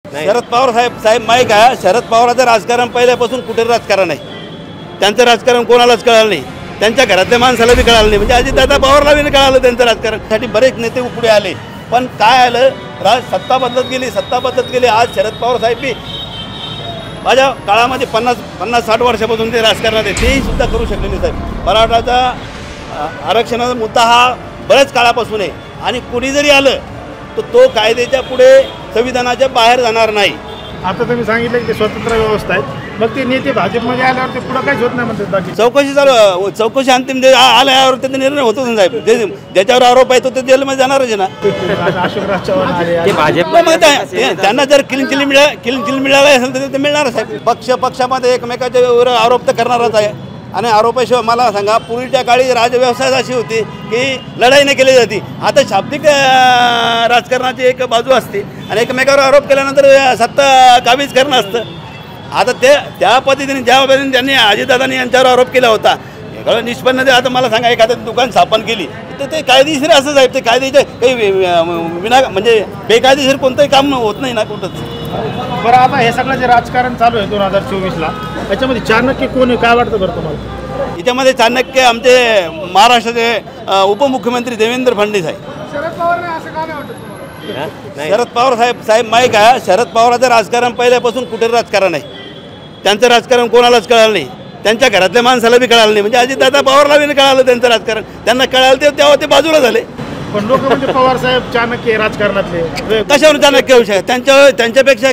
शरद पवार साहेब माहीत आहे, शरद पवाराचं राजकारण पहिल्यापासून कुठे राजकारण आहे. त्यांचं राजकारण कोणालाच कळालं नाही, त्यांच्या घरातल्या माणसाला बी कळालं नाही. म्हणजे अजितदादा पवारला बी कळालं त्यांचं राजकारणसाठी बरेच नेते पुढे आले. पण काय आलं, सत्ता बदलत गेली. आज शरद पवार साहेब बी माझ्या काळामध्ये 50-60 वर्षापासून ते राजकारणात आहे, तेही सुद्धा करू शकले नाही साहेब. मराठाचा आरक्षणाचा मुद्दा हा बऱ्याच काळापासून आहे आणि कुणी जरी आलं तर तो कायद्याच्या पुढे संविधानाच्या बाहेर जाणार नाही. आता तुम्ही सांगितलं की ते स्वतंत्र व्यवस्था आहे, मग ते नेते भाजपमध्ये आल्यावर ते पुढं काहीच होत नाही म्हणतात. बाकी चौकशी अंतिम आल्यावर त्याचा निर्णय होतो ना साहेब. ज्याच्यावर आरोप आहे तो ते जेलमध्ये जाणारच ना. अशोकराज चव्हाण आले, त्यांना जर क्लीन चिल मिळालं असेल तर ते मिळणार साहेब. पक्षामध्ये एकमेकाच्या आरोप तर करणारच आहे. आणि आरोपाशिवाय मला सांगा, पूर्वीच्या काळी राजव्यवस्था अशी होती की लढाई नाही केली जाती. आता शाब्दिक राजकारणाची एक बाजू असते आणि एकमेकावर आरोप केल्यानंतर सत्ता काबीज करणं असतं. आता त्या पद्धतीने ज्या पद्धतीने त्यांनी अजितदादांनी यांच्यावर आरोप केला होता, सगळं निष्पन्न. आता मला सांगा, एखादं दुकान स्थापन केली तर ते कायदेशीर असं साहेब. ते कायद्याचे काही म्हणजे बेकायदेशीर कोणतंही काम होत नाही ना कुठंच. बरं, आता हे सगळं जे राजकारण चालू आहे 2024ला, त्याच्यामध्ये चाणक्य कोण आहे काय वाटतं बरं तुम्हाला? याच्यामध्ये चाणक्य आमचे महाराष्ट्राचे उपमुख्यमंत्री देवेंद्र फडणवीस आहे. शरद पवार असं का नाही वाटत तुम्हाला? शरद पवार साहेब माहीत आहे, शरद पवाराचं राजकारण पहिल्यापासून कुठे राजकारण आहे. त्यांचं राजकारण कोणालाच कळालं नाही, त्यांच्या घरातल्या माणसाला बी कळालं नाही. म्हणजे अजितदादा पवारला बी कळालं त्यांचं राजकारण. त्यांना कळालं तेव्हा ते बाजूला झाले. पण लोक म्हणजे पवार साहेब चाणक्य राजकारणातले कशावर चाणक्य होऊ शकत? त्यांच्यापेक्षा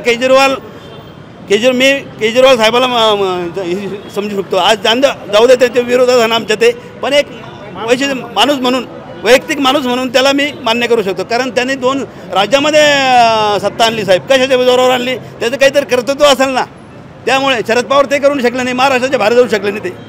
मी केजरीवाल साहेबाला समजू शकतो. आज जाऊ दे त्यांच्या विरोधात आमच्या ते, पण एक वैयक्तिक माणूस म्हणून त्याला मी मान्य करू शकतो. कारण त्यांनी 2 राज्यामध्ये सत्ता आणली साहेब. कशाच्या जोरावर आणली? त्याचं काहीतरी कर्तृत्व असेल ना. त्यामुळे शरद पवार ते करू शकले नाही, महाराष्ट्राच्या बाहेर जाऊ शकले नाही ते.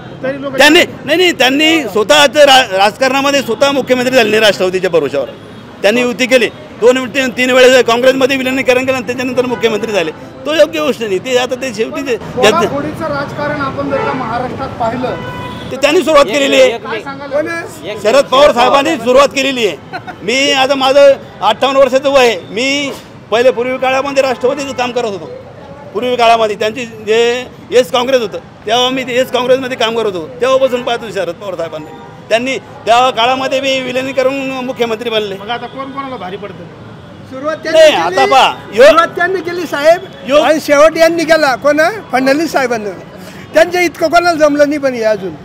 त्यांनी स्वतःचं राजकारणामध्ये स्वतः मुख्यमंत्री झाले नाही. राष्ट्रवादीच्या भरोशावर त्यांनी युती केली. 2-3 वेळेस काँग्रेसमध्ये विलिनीकरण केलं, त्याच्यानंतर मुख्यमंत्री झाले. तो योग्य गोष्ट नाही. ते आता ते शेवटी राजकारण आपण जर का महाराष्ट्रात पाहिलं ते त्यांनी सुरुवात केलेली आहे. शरद पवार साहेबांनी सुरुवात केलेली आहे. मी आता माझं 58 वर्षाचं वय आहे. मी पहिले पूर्वी काळामध्ये राष्ट्रवादीचं काम करत होतो. पूर्वी काळामध्ये त्यांची जे येस काँग्रेस होतं तेव्हा मी येस काँग्रेसमध्ये काम करत होतो. तेव्हापासून पाहतो शरद पवार साहेबांनी. त्यांनी त्या काळामध्ये मी विलिनीकरण मुख्यमंत्री बनले. मग आता कोणाला भारी पडतं? सुरुवात त्यांनी केली साहेब आणि शेवट यांनी केला. कोण? फडणवीस साहेबांना. त्यांच्या इतकं कोणाला जमलं नाही. पण याजून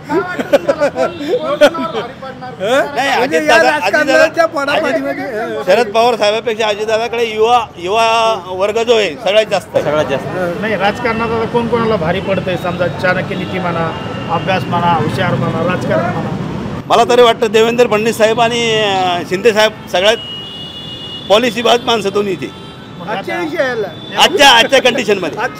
शरद पवार साहेबांपेक्षा अजितदादाकडे युवा वर्ग जो आहे सगळ्यात जास्त नाही. राजकारणात आता कोणाला भारी पडतंय? समजा चाणक्य नीती म्हणा, अभ्यास म्हणा, हुशार म्हणा, राजकारण म्हणा. मला तरी वाटतं देवेंद्र फडणवीस साहेब आणि शिंदे साहेब सगळ्यात पॉलिसीबाज माणसं दोन्ही ते. आजच्या कंडिशनमध्ये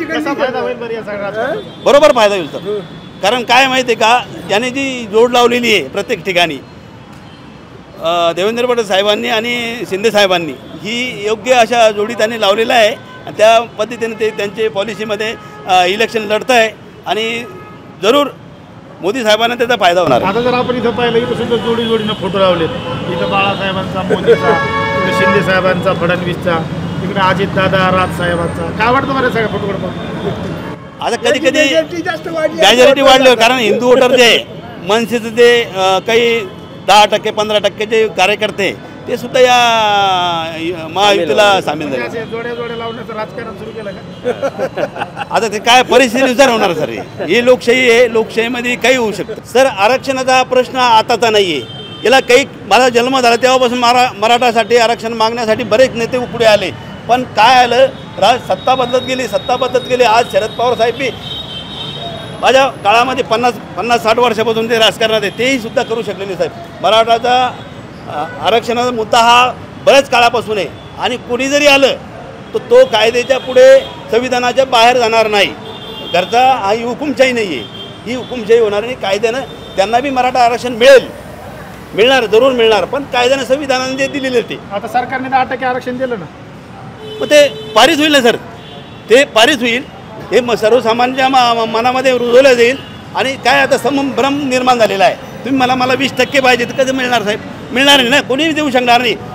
बरोबर फायदा होईल सर. कारण काय माहिती आहे का, त्याने जी जोड लावलेली आहे प्रत्येक ठिकाणी देवेंद्र फडणवीस साहेबांनी आणि शिंदे साहेबांनी, ही योग्य अशा जोडी त्यांनी लावलेला आहे. आणि त्या पद्धतीने ते त्यांचे पॉलिसीमध्ये इलेक्शन लढत आहे आणि जरूर मोदी साहेबांना त्याचा फायदा होणार. आता जर आपण इथं पाहिलं, इथं सुद्धा जोडीनं फोटो लावलेत. इथं बाळासाहेबांचा, मोदीचा, इथं शिंदे साहेबांचा, फडणवीसचा, तिकडे अजितदादा, राजसाहेबांचा. काय वाटतं बरं सगळ्या फोटोकडे पाहून? आता कधी मेजॉरिटी वाढली. कारण हिंदू वोटर जे मनसेचं जे काही 10% 15% जे कार्यकर्ते ते सुद्धा या महायुतीला सामील झाले. जोड्या लावण्याचं राजकारण सुरू केलं का? आता ते काय परिस्थितीनुसार होणार सर. ही लोकशाही आहे, लोकशाहीमध्ये काही होऊ शकतं सर. आरक्षणाचा प्रश्न आताचा नाही आहे. याला काही माझा जन्म झाला तेव्हापासून मराठासाठी आरक्षण मागण्यासाठी बरेच नेते पुढे आले. पण काय आलं, सत्ता बदलत गेली. आज शरद पवार साहेब बी माझ्या काळामध्ये 50-60 वर्षापासून ते राजकारणात आहे, तेही सुद्धा करू शकले नाही साहेब. मराठाचा आरक्षणाचा मुद्दा हा बऱ्याच काळापासून आहे आणि कुणी जरी आलं तर तो कायद्याच्या पुढे संविधानाच्या बाहेर जाणार नाही. घरचा हा ही हुकुमशाही नाही आहे. ही हुकुमशाही होणार नाही. कायद्यानं त्यांना बी मराठा आरक्षण मिळणार, जरूर मिळणार. पण कायद्यानं संविधानाने जे दिलेले ते आता सरकारने 10% आरक्षण दिलं ना, मग ते पारित होईल ना सर. ते पारित होईल. हे सर्वसामान्यांच्या मनामध्ये रुजवलं जाईल आणि काय आता संभ्रम निर्माण झालेला आहे. तुम्ही मला 20% पाहिजे तर कधी मिळणार साहेब? मिळणार नाही ना, कोणीही देऊ शकणार नाही.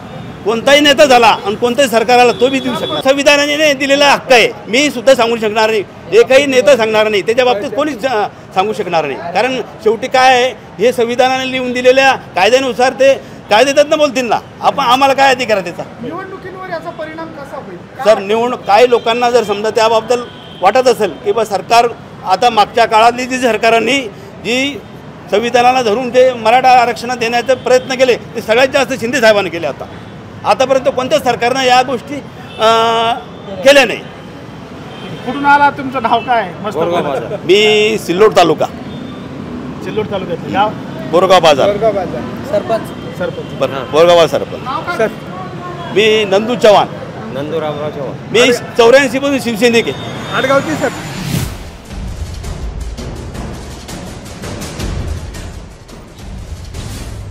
कोणताही नेता झाला आणि कोणताही सरकार आला तो बी देऊ शकणार. संविधानाने दिलेला हक्क आहे. मी सुद्धा सांगू शकणार नाही, एकही नेता सांगणार नाही, त्याच्या बाबतीत कोणीच सांगू शकणार नाही. कारण शेवटी काय आहे, हे संविधानाने लिहून दिलेल्या कायद्यानुसार ते कायदेतज्ञ बोलतील ना, आपण आम्हाला काय अधिकार आहे त्याचा. निवडणुकींवर याचा परिणाम कसा होईल? सर निवडणूक काही लोकांना जर समजा त्याबाबत वाटत असेल की बा सरकार आता मागच्या काळातली जी सरकारांनी जी संविधानाला धरून जे मराठा आरक्षण देण्याचे प्रयत्न केले ते सगळ्यात जास्त शिंदे साहेबांनी केले. आतापर्यंत कोणत्याच सरकारनं या गोष्टी केल्या नाही. कुठून आला, तुमचं नाव काय? मस्त मी सिल्लोड तालुका, सिल्लोड तालुक्यात गाव बोरगाव बाजार, सरपंच. बोरगाव सरपंच. मी नंदू चव्हाण, नंदू रामराव चव्हाण. मी 84 पासून शिवसैनिक आहे. आडगावची सर.